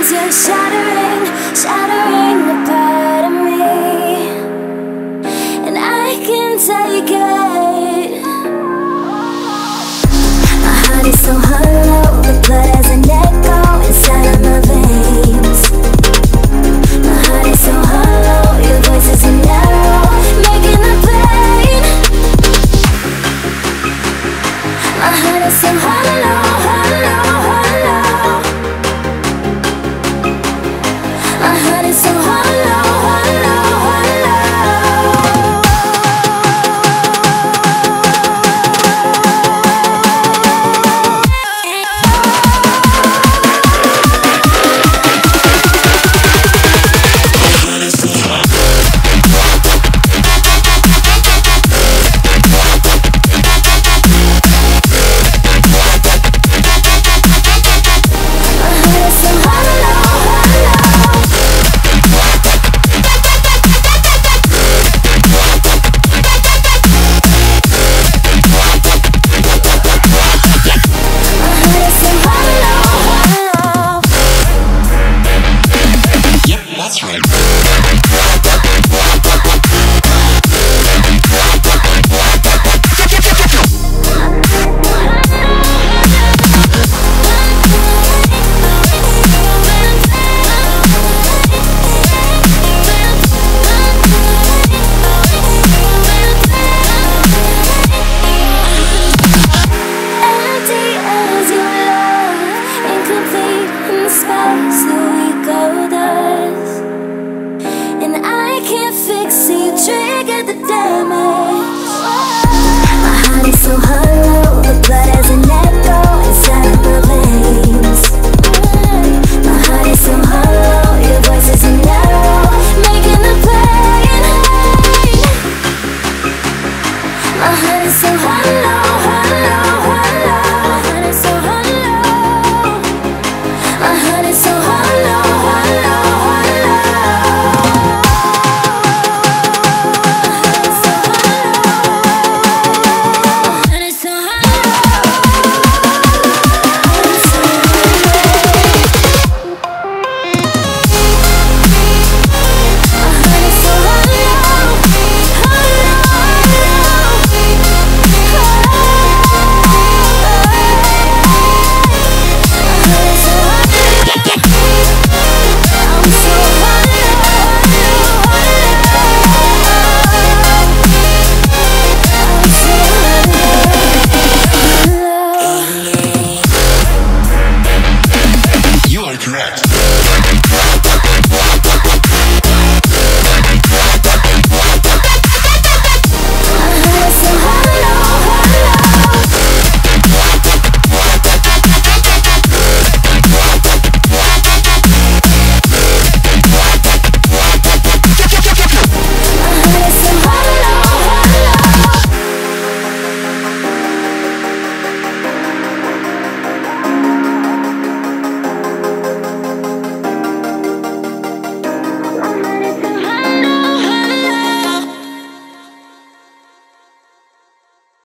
'cause you're shattering, shattering a part of me, and I can take it. My heart is so hollow, the blood has an echo inside of my veins. My heart is so hollow, your voice is an arrow, making the pain. My heart is so hollow.